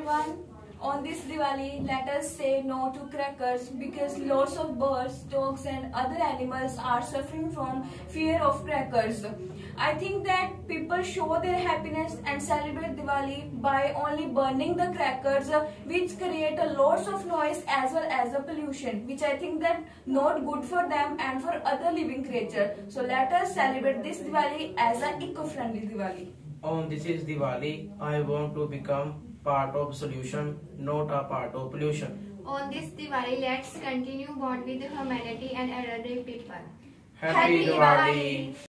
everyone. On this Diwali, let us say no to crackers because lots of birds, dogs and other animals are suffering from fear of crackers. I think that people show their happiness and celebrate Diwali by only burning the crackers which create a lots of noise as well as a pollution, which I think that not good for them and for other living creatures. So let us celebrate this Diwali as an eco-friendly Diwali. On this is Diwali, I want to become part of solution, not a part of pollution. On this Diwali, let's continue bond with humanity and elderly people. Happy Diwali!